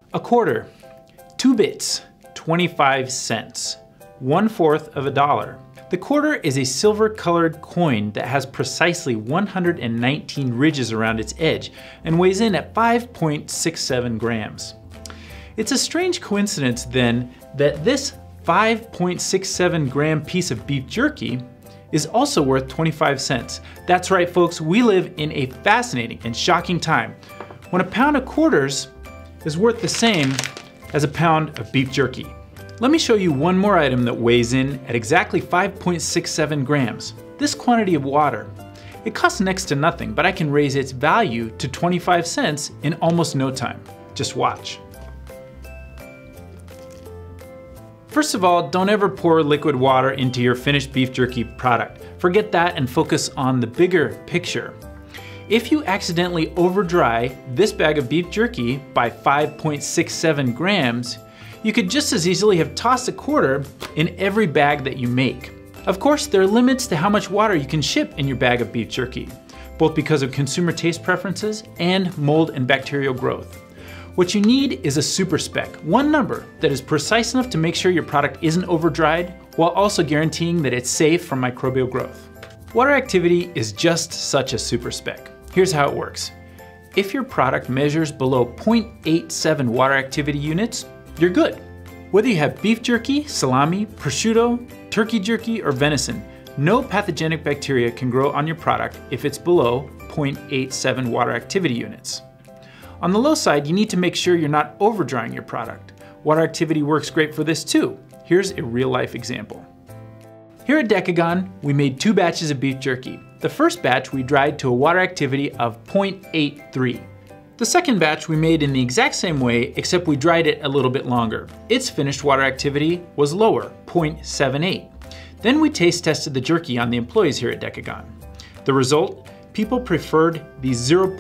A quarter, 2 bits, 25 cents, 1/4 of a dollar. The quarter is a silver-colored coin that has precisely 119 ridges around its edge and weighs in at 5.67 grams. It's a strange coincidence then that this 5.67 gram piece of beef jerky is also worth 25 cents. That's right, folks, we live in a fascinating and shocking time when a pound of quarters is worth the same as a pound of beef jerky. Let me show you one more item that weighs in at exactly 5.67 grams. This quantity of water. It costs next to nothing, but I can raise its value to 25 cents in almost no time. Just watch. First of all, don't ever pour liquid water into your finished beef jerky product. Forget that and focus on the bigger picture. If you accidentally overdry this bag of beef jerky by 5.67 grams, you could just as easily have tossed a quarter in every bag that you make. Of course, there are limits to how much water you can ship in your bag of beef jerky, both because of consumer taste preferences and mold and bacterial growth. What you need is a super spec, one number that is precise enough to make sure your product isn't overdried, while also guaranteeing that it's safe from microbial growth. Water activity is just such a super spec. Here's how it works. If your product measures below 0.87 water activity units, you're good. Whether you have beef jerky, salami, prosciutto, turkey jerky, or venison, no pathogenic bacteria can grow on your product if it's below 0.87 water activity units. On the low side, you need to make sure you're not overdrying your product. Water activity works great for this too. Here's a real-life example. Here at Decagon, we made 2 batches of beef jerky. The first batch we dried to a water activity of 0.83. The second batch we made in the exact same way, except we dried it a little bit longer. Its finished water activity was lower, 0.78. Then we taste tested the jerky on the employees here at Decagon. The result? People preferred the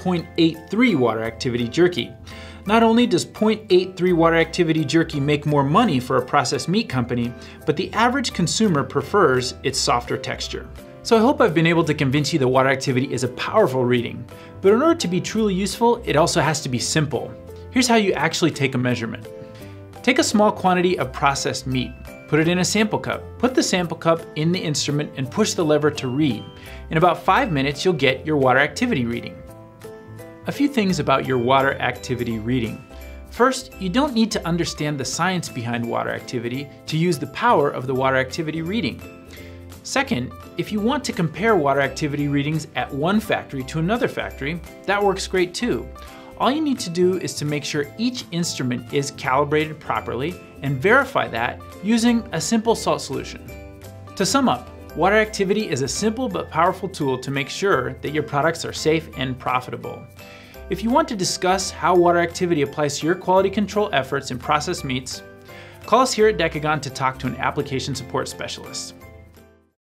0.83 water activity jerky. Not only does 0.83 water activity jerky make more money for a processed meat company, but the average consumer prefers its softer texture. So I hope I've been able to convince you that water activity is a powerful reading, but in order to be truly useful, it also has to be simple. Here's how you actually take a measurement. Take a small quantity of processed meat, put it in a sample cup. Put the sample cup in the instrument and push the lever to read. In about 5 minutes, you'll get your water activity reading. A few things about your water activity reading. First, you don't need to understand the science behind water activity to use the power of the water activity reading. Second, if you want to compare water activity readings at one factory to another factory, that works great too. All you need to do is to make sure each instrument is calibrated properly and verify that using a simple salt solution. To sum up, water activity is a simple but powerful tool to make sure that your products are safe and profitable. If you want to discuss how water activity applies to your quality control efforts in processed meats, call us here at Decagon to talk to an application support specialist.